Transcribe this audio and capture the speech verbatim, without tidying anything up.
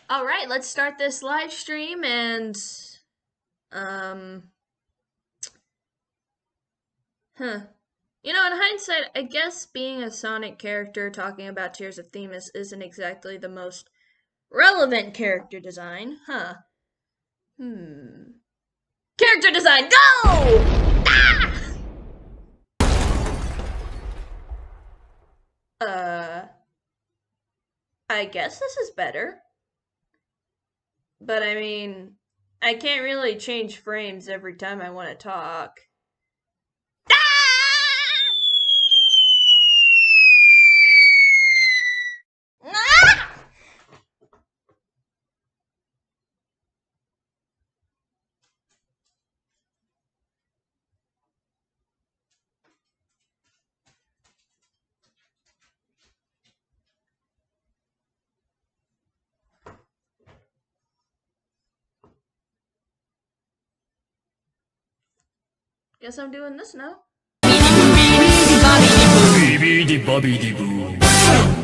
All right, let's start this live stream and um huh. You know, in hindsight, I guess being a Sonic character talking about Tears of Themis isn't exactly the most relevant character design, huh? Hmm. Character design, go! Ah! Uh, I guess this is better. But I mean, I can't really change frames every time I want to talk. Ah! Guess I'm doing this now. Bee bee bobby boo.